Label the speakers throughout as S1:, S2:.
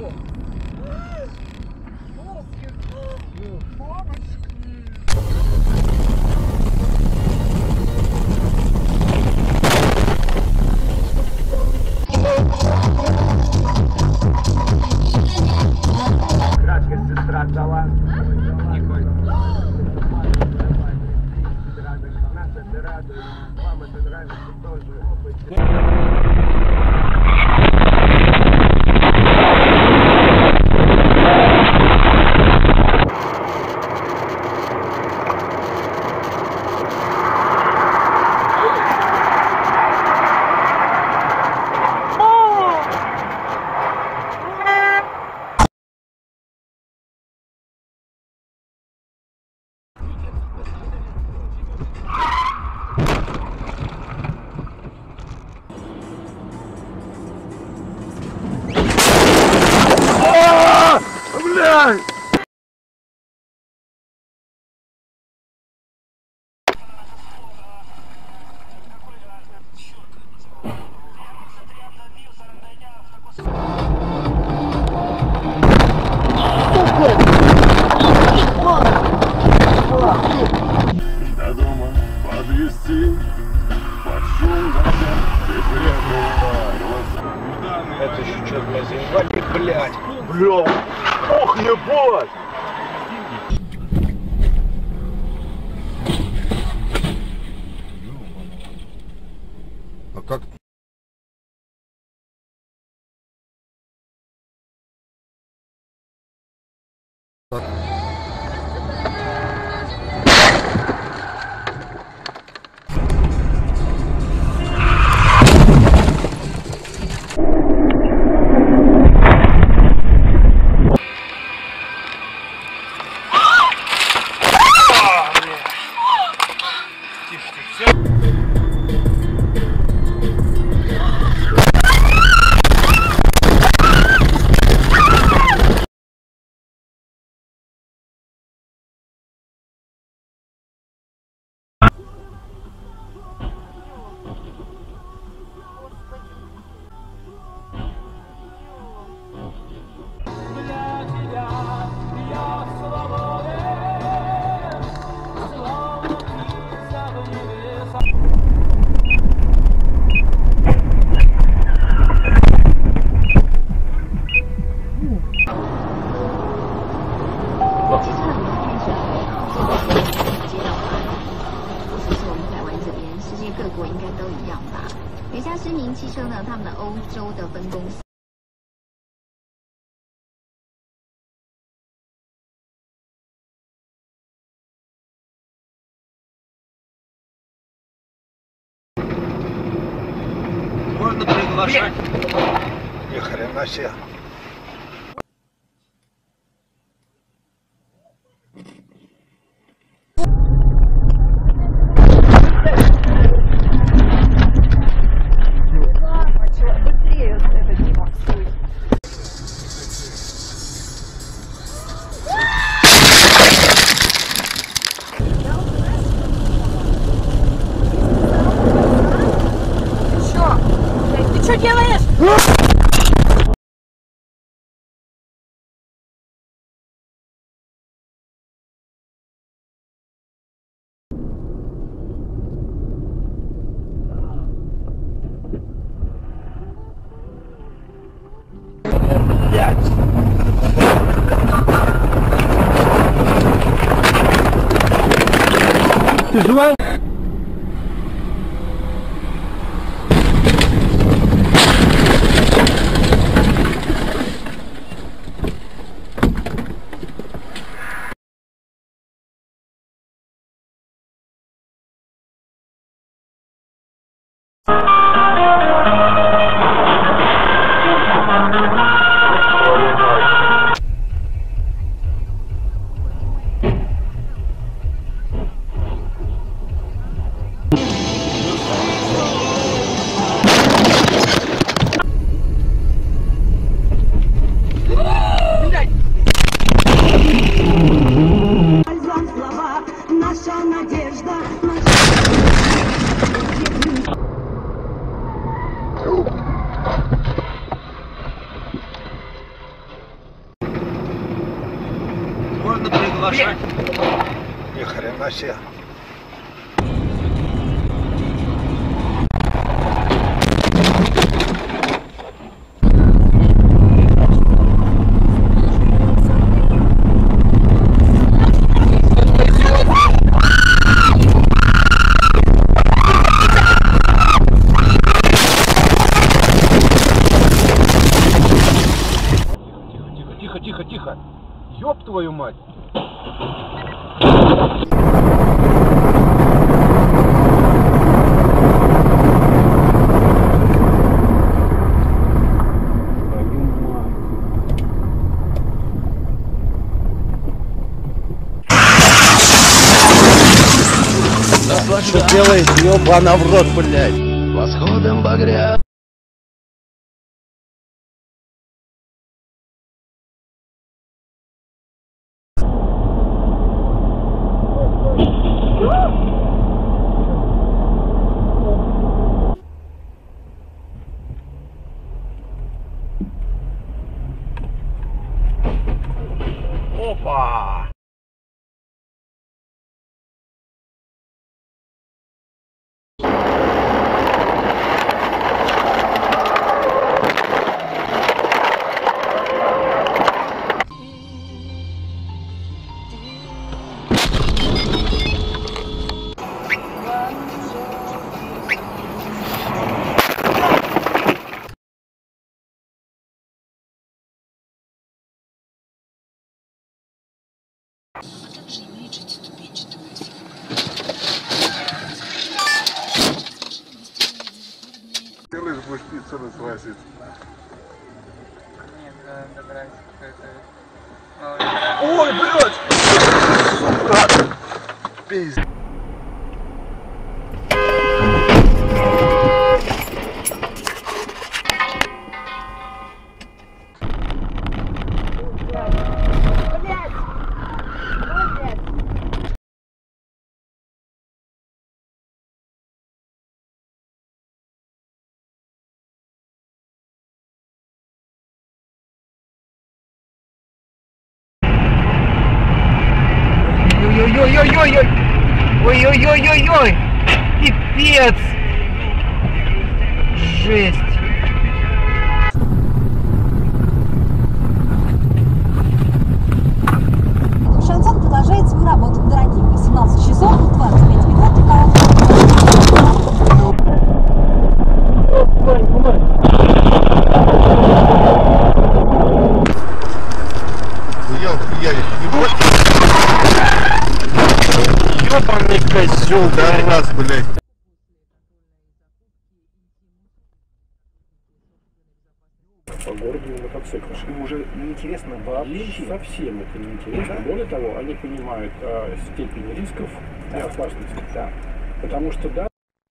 S1: Это еще что, блядь, за инвалид, блядь? Бля, ох, ебать! А как?
S2: 各国应该都一样吧。有一家知名汽车呢，他们的欧洲的分公司。
S1: Можно приглашать? Ни хрена себе.
S3: Что делаешь?
S1: Ты живая? лошадь. Ни хрена себе. Тихо. Ёб твою мать.
S4: Что делает, ёбана в рот, блядь? Восходом багря.
S1: Опа!
S5: Ты лишь будешь пиццу развозить.
S6: Нет, нравится какая-то...
S1: Ой, блядь! Сука! Пиздец.
S6: Ой-ой-ой-ой-ой-ой! Ой-ой-ой-ой-ой! Пипец! Жесть!
S3: Шансон продолжает свою работу. Дорогие, 18 часов 25 минут.
S4: Ёбаный козёл, да раз, блядь.
S7: По городу на мотоциклах. Им уже неинтересно вообще. Совсем это неинтересно. Более того, они понимают степень рисков и опасности. Да. Потому что да.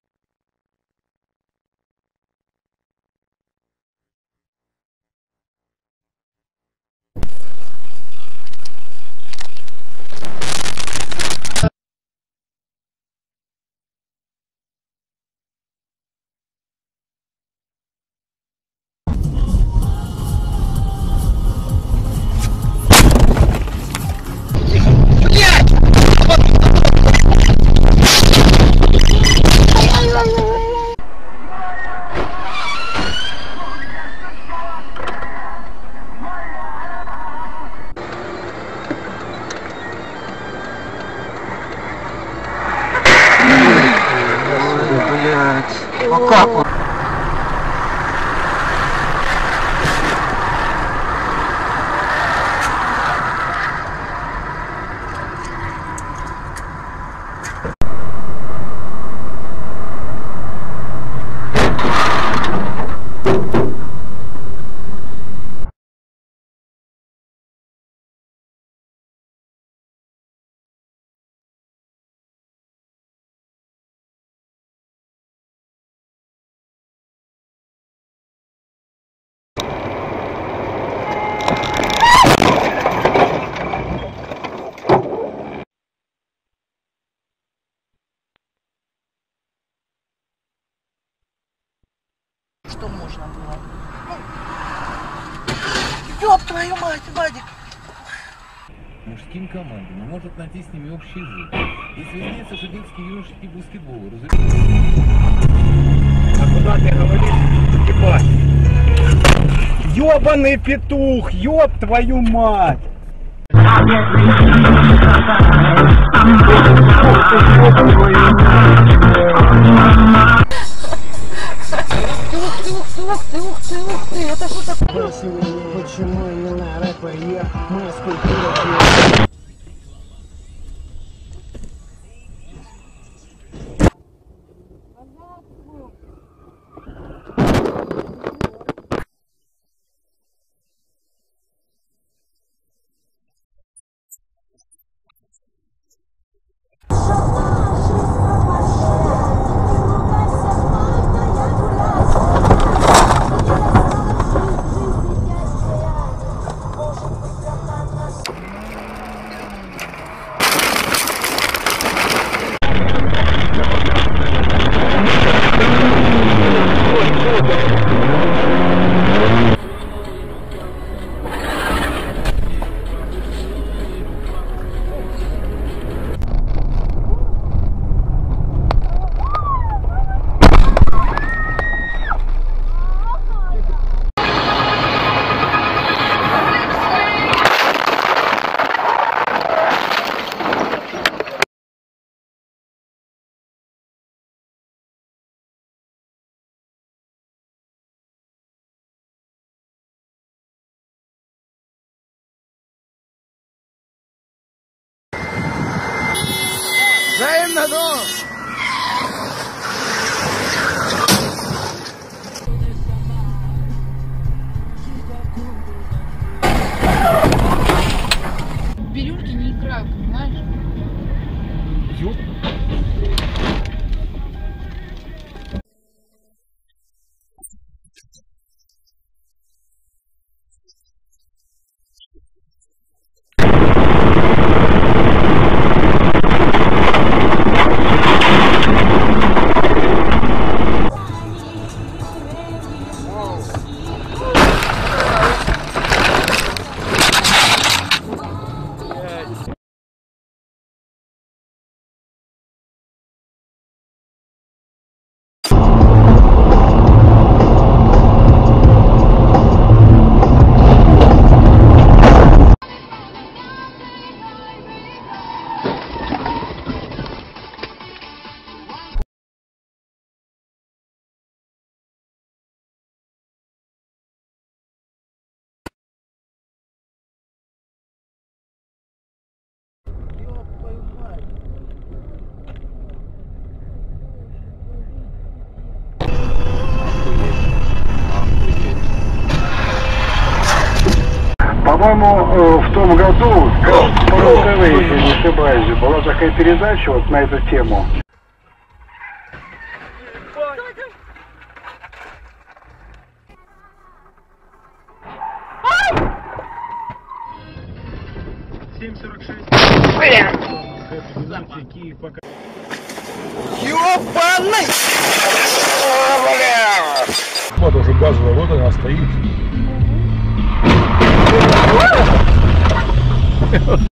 S6: Ну как он?
S3: Что можно было? Ну, ёб твою мать, Вадик!
S8: мужским командам и может найти с ними общий язык. Если выясняется, что детский юношеский баскетбол
S1: А куда ты говоришь? Ебать! Ёбаный петух! Ёб твою мать!
S3: Ух ты, это что такое?
S4: Почему именно рэпер я? Моя скульптура. Взаимно, ну!
S9: Бирюльки не играют, понимаешь?
S5: По-моему, в том году, по РТВ, если не ошибаюсь, была такая передача вот на эту тему.
S4: Ёбаный!
S1: Вот уже газовая, вот она стоит.